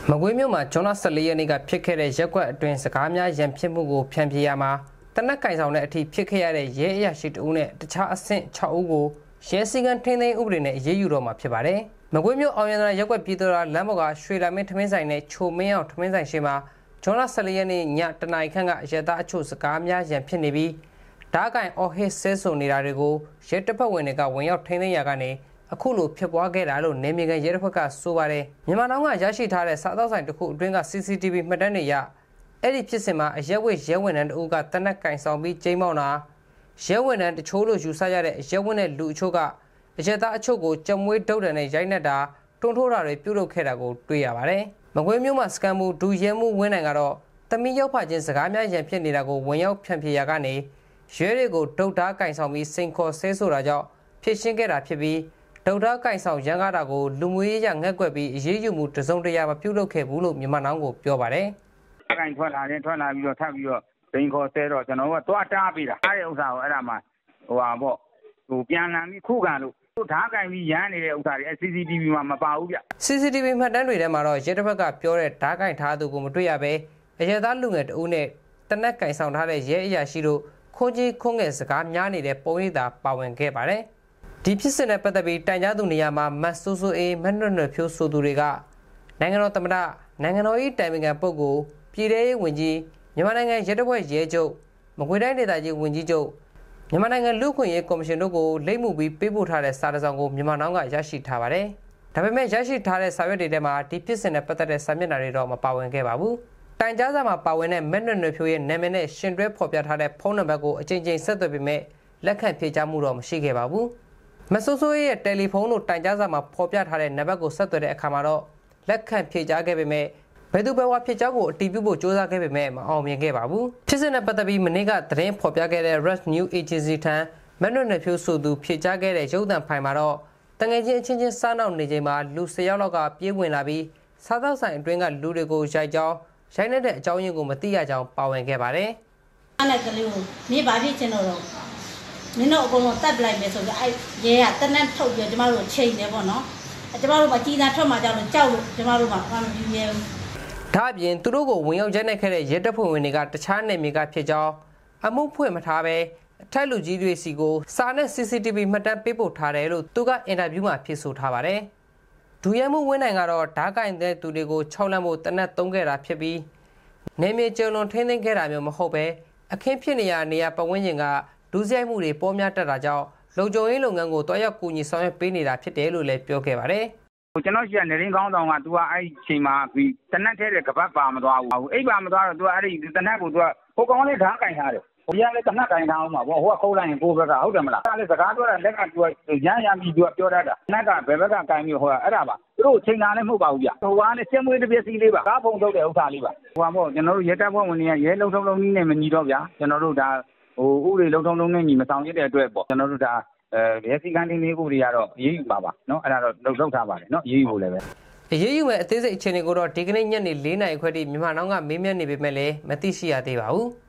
မကွေးမြို့မှာဂျွန်လ14ရက်နေ့ကဖြစ်ခဲ့တဲ့ရက်ကွက်အတွင်းစကားများရန်ဖြစ်မှုကိုဖျန်ဖြေရမှာတနက်ကင်ဆောင်တဲ့အထိဖြစ်ခဲ့ရတဲ့ရဲအရာရှိတဦးနဲ့တခြားအဆင့်6ဦးကိုရဲစည်းကမ်းထိန်းသိမ်းဥပဒေနဲ့အရေးယူတော့မှာဖြစ်ပါတယ်။မကွေးမြို့အောင်ရန်ရက်ကွက်ပြည်တော်လမ်းပေါ်ကရွှေလာမင်းထမင်းဆိုင်နဲ့ချိုမင်းအောင်ထမင်းဆိုင်ရှိမှာဂျွန်လ14ရက်နေ့ညတနာရီခန့်ကရဲသားအချို့စကားများရန်ဖြစ်နေပြီးဓာတ်ကင်အော်ဟစ်ဆဲဆိုနေတာတွေကိုရဲတပ်ဖွဲ့ဝင်တွေကဝင်ရောက်ထိန်းသိမ်းရာကနေအခုလိုဖြစ်ပွားခဲ့တာလို့နေမြေကန်ရဲတပ်ဖွဲ့ကဆိုပါတယ်မြန်မာနိုင်ငံကရရှိထားတဲ့စားသောက်ဆိုင်တစ်ခုအတွင်းက CCTV မှတ်တမ်းတွေရအဲ့ဒီဖြစ်စဉ်မှာအရက်ဝတ်ရဲဝန်ထမ်းတဦးကတနက်ကင်ဆောင်ပြီးကျိန်းမောင်းတာရဲဝန်ထမ်းတချို့လို့ယူဆရတဲ့ရဲဝန်နဲ့လူအချို့ကအရက်သားအချို့ကိုကြံမွေးဒုတ်တယ်နဲ့ရိုက်နှက်တာတွန်းထိုးတာတွေပြုလုပ်ခဲ့တာကိုတွေ့ရပါတယ်မကွေးမျိုးမှာစကန်မူဒူရဲမှုဝင်းနိုင်ကတော့တမီးရောက်ဖချင်းစကားများရန်ဖြစ်နေတာကိုဝင်ရောက်ဖြန့်ဖြေရာကနေရဲတွေကိုဒုတ်သားကင်ဆောင်ပြီးစိန်ခေါ်ဆဲဆိုတာကြောင့်ဖြစ်ရှင်းခဲ့တာဖြစ်ပြီးဒုတ်သားကင်ဆောင်ရန်ကားတာကိုလူမျိုးရေးရငှက်ကွက်ပြီးအရေးယူမှုတစုံတရာမပြုလုပ်ခဲ့ဘူးလို့မြန်မာနောင်ကိုပြောပါတယ်။အကင်ထွက်လာပြီးတော့ထပ်ပြီးတော့စိန်ခေါ်ဆဲတော့ကျွန်တော်ကတွားတားပြီးတာအားတဲ့ဥစ္စာကိုအဲ့ဒါမှပြန်လာပြီးခုခံလို့ဓာတ်ကင်ပြီးရမ်းနေတဲ့ဥစ္စာတွေ CCTV မှာမပါဘူးဗျ။ CCTV မှတ်တမ်းတွေထဲမှာတော့ရဲတပ်ဖွဲ့ကပြောတဲ့ဓာတ်ကင်ထားသူကိုမတွေ့ရဘဲအရဲသားလူငယ်တဦးနဲ့တနက်ကင်ဆောင်ထားတဲ့ရဲအရာရှိတို့ခိုးကြီးခုံးငယ်စကားများနေတဲ့ပုံရိပ်သာပါဝင်ခဲ့ပါတယ်ဒီဖြစ်စဉ်နဲ့ပတ်သက်ပြီးတိုင်ကြားသူနေရာမှာမတ်ဆူဆူအေးမနှွတ်နှွတ်ဖြိုးဆိုသူတွေကနိုင်ငံတော်သမ္မတနိုင်ငံတော်၏တိုင်ပင်ခံပုဂ္ဂိုလ်ပြည်ထောင်စုဝန်ကြီးမြန်မာနိုင်ငံရဲတပ်ဖွဲ့ရဲချုပ်မကွေးတိုင်းဒေသကြီးဝန်ကြီးချုပ်မြန်မာနိုင်ငံလူ့အခွင့်အရေးကော်မရှင်တို့ကိုလိပ်မှုပြီးပေးပို့ထားတဲ့စာတစ်စောင်ကိုမြန်မာနောင်ကရရှိထားပါတယ်။ဒါပေမဲ့ရရှိထားတဲ့စာရွက်တွေထဲမှာဒီဖြစ်စဉ်နဲ့ပတ်သက်တဲ့စာမျက်နှာတွေတော့မပါဝင်ခဲ့ပါဘူး။တိုင်ကြားစာမှာပါဝင်တဲ့မနှွတ်နှွတ်ဖြိုးရဲ့နာမည်နဲ့ရှင်တွဲဖော်ပြထားတဲ့ဖုန်းနံပါတ်ကိုအကြိမ်ကြိမ်ဆက်သွယ်ပေမဲ့လက်ခံဖြေကြားမှုတော့မရှိခဲ့ပါဘူး။မဆိုးဆိုးရဲ့တယ်လီဖုန်းတို့တိုင်ကြားစာမှာဖော်ပြထားတဲ့နံပါတ်ကိုဆက်သွယ်တဲ့အခါမှာတော့လက်ခံဖြေကြားခဲ့ပေမဲ့ဘယ်သူဘယ်ဝါဖြစ်ကြောင်းကိုအတည်ပြုဖို့စ조사ခဲ့ပေမဲ့မအောင်မြင်ခဲ့ပါဘူးဖြစ်စဉ်နဲ့ပတ်သက်ပြီးမနေ့ကသတင်းဖော်ပြခဲ့တဲ့ Red News Agency ထံမနှွတ်နှဖြိုးဆိုသူဖြေကြားခဲ့တဲ့ရုပ်သံဖိုင်မှာတော့တငယ်ချင်းအချင်းချင်းစားနောက်နေချိန်မှာလူ10ယောက်လောက်ကပြေးဝင်လာပြီးစားသောက်ဆိုင်အတွင်းကလူတွေကိုရိုက်ကြောင်းရိုက်နှက်တဲ့အကြောင်းရင်းကိုမသိရကြောင်းပါဝင်ခဲ့ပါတယ်အဲ့ဒါကလေးကိုမြေပါဖြစ်ချင်တော့မင်းတို့အကုန်လုံးတတ်ပလိုက်မယ်ဆိုပြီးအဲ့ရဲကတနက်ထုတ်ပြီးကျမတို့ချိန်တယ်ပေါ့နော်ကျမတို့ကကြီးစားထွက်မှကြောက်လို့ကျမတို့ကဘာမှမပြရဲဘူးဒါအပြင်သူတို့ကိုဝင်ရောက်ရိုက်နှက်ခဲ့တဲ့ရဲတပ်ဖွဲ့ဝင်တွေကတခြားနယ်မြေကဖြစ်ကြောင်းအမှုဖွင့်မထားဘဲအထက်လူကြီးတွေစီကိုစာနဲ့ CCTV မှတ်တမ်းပေးပို့ထားတယ်လို့သူကအင်တာဗျူးမှာဖြေဆိုထားပါတယ်။ဒူရဲမှုဝင်းနိုင်ကတော့ဓာတ်ကင်တဲ့သူတွေကို6လမ်းဖို့တနက်သုံးခဲ့တာဖြစ်ပြီးနေမြေကျုံလွန်ထိန်းသိမ်းခဲ့တာမျိုးမဟုတ်ပဲအခင်းဖြစ်နေရပတ်ဝန်းကျင်ကဒူးဆိုင်မှုတွေပေါ်များတတ်တာကြောင့်လုံခြုံရေးလုပ်ငန်းကိုတွားရောက်ကူညီဆောင်ရွက်ပေးနေတာဖြစ်တယ်လို့လည်းပြောခဲ့ပါတယ်။ကျွန်တော်ရှိတဲ့နေရင်းကောင်းဆောင်ကသူကအဲ့ဒီချိန်မှာပြီးတနက်ထဲတဲ့ကပတ်ပါမသွားဘူးအိပ်ပါမသွားတော့သူကအဲ့ဒီတနက်ကိုသူကဟိုကောင်းလေးဓာတ်ကင်ထားတယ်ဟိုရလည်းတနက်ကင်ထားအောင်ပါဘောဟိုကခုတ်လိုက်ရင်ကိုယ့်ဘက်ကဟုတ်တယ်မလားအဲ့ဒါလည်းစကားပြောတာလက်ကသူကရမ်းပြီးသူကပြောတတ်တာတနက်ကဘယ်ဘက်ကကင်ပြီးဟိုကအဲ့ဒါပါသူတို့ချိန်တာလည်းမဟုတ်ပါဘူးဗျဟိုကလည်းစက်မွေးတစ်ပြက်စီလေးပါကားဖုံထုတ်တဲ့ဥစ္စာလေးပါဟိုကမို့ကျွန်တော်တို့ရဲတပ်ဖွဲ့ဝင်တွေကရဲလုံထုံလုံးကြီးနဲ့မညီတော့ဗျာကျွန်တော်တို့ဒါဟိုဥတွေလုံထုံလုံးနဲ့ညီမဆောင်ရတဲ့အတွက်ပေါ့ကျွန်တော်တို့ဒါရဲစည်းကမ်းတင်းလေးဥတွေကတော့အေးအေးပါနော်အဲ့ဒါတော့လုပ်ထားပါတယ်နော်အေးအေးဖို့လည်းပဲအရေးယူမဲ့အသေးစိတ်အခြေအနေကိုတော့ဒီကနေ့ညနေ4:00နာရီခွဲထိမြန်မာနောင်ကမေးမြန်းနေပေမဲ့လည်းမသိရှိရသေးပါဘူး